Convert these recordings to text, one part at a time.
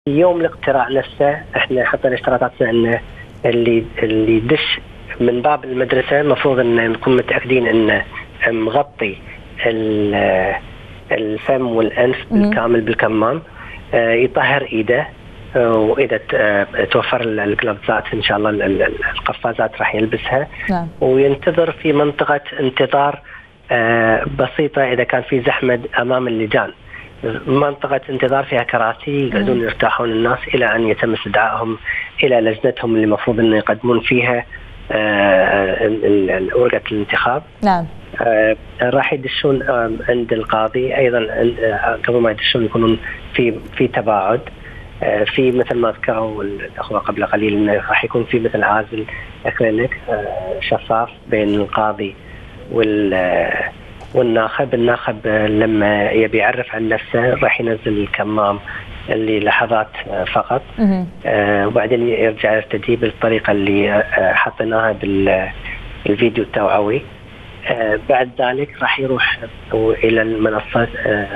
يوم الاقتراع نفسه احنا حطينا اشتراطاتنا ان اللي يدش من باب المدرسه المفروض ان نكون متاكدين انه مغطي الفم والانف بالكامل بالكمام، يطهر ايده، واذا توفر الجلافزات ان شاء الله القفازات راح يلبسها. نعم. وينتظر في منطقه انتظار بسيطه اذا كان في زحمه امام اللجان، منطقة انتظار فيها كراسي يقعدون يرتاحون الناس إلى أن يتم استدعائهم إلى لجنتهم اللي المفروض أن يقدمون فيها ورقة الانتخاب. نعم. راح يدشون عند القاضي أيضا، قبل ما يدشون يكونون في تباعد، في مثل ما ذكروا الأخوة قبل قليل أنه راح يكون في مثل عازل كلينيك شفاف بين القاضي والناخب. الناخب لما يبي يعرف عن نفسه راح ينزل الكمام اللي لحظات فقط، وبعدين يرجع يرتدي بالطريقة اللي حطيناها بالفيديو التوعوي. بعد ذلك راح يروح إلى المنصة،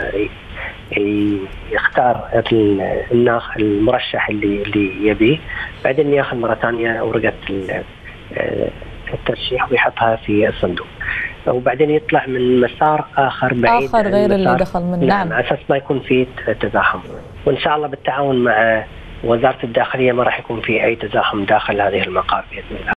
يختار المرشح اللي يبيه، بعدين ياخذ مرة ثانية ورقة الترشيح ويحطها في الصندوق، وبعدين يطلع من مسار آخر بعيد غير اللي دخل منه. نعم، على أساس ما يكون في تزاحم. وإن شاء الله بالتعاون مع وزارة الداخلية ما راح يكون في أي تزاحم داخل هذه المقر بإذن الله.